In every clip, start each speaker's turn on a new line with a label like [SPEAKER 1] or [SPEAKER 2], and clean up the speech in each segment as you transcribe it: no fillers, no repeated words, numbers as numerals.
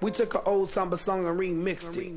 [SPEAKER 1] We took an old samba song and remixed it.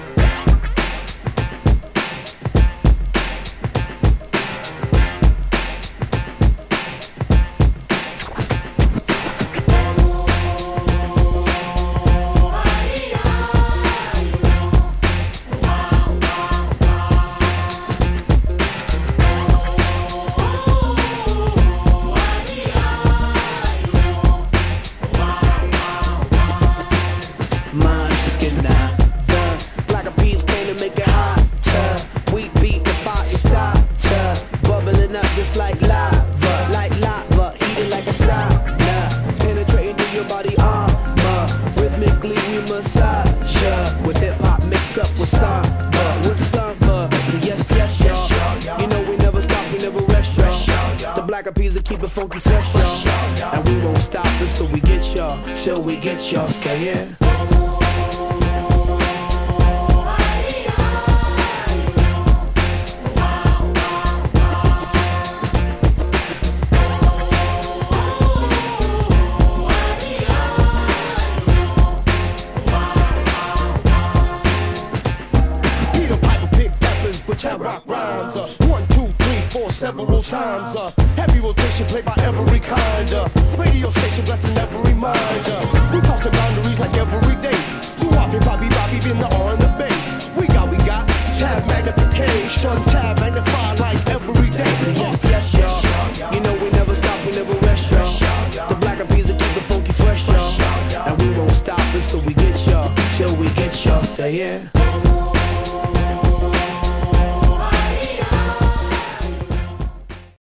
[SPEAKER 1] Like lava, heating like a sauna, penetrating through your body armor. Rhythmically we massage ya, with hip hop mixed up with samba. So yes, y'all. You know we never stop, we never rest, y'all. The Black Eyed Peas will keep it funky fresh, y'all. And we won't stop until we get y'all, till we get y'all. Say yeah.
[SPEAKER 2] Rock rhymes, 1, 2, 3, 4, several times. Heavy rotation played by every kind. Radio station blessing every mind. We crossing boundaries like every day. Do Bobby, been the on the bay. We got tab magnification, tab magnify like every day.
[SPEAKER 1] So yes, y'all. You know we never stop, we never rest, y'all. The Black Eyed Peas will keep it funky fresh, y'all. And we won't stop until we get y'all, till we get y'all. Say yeah.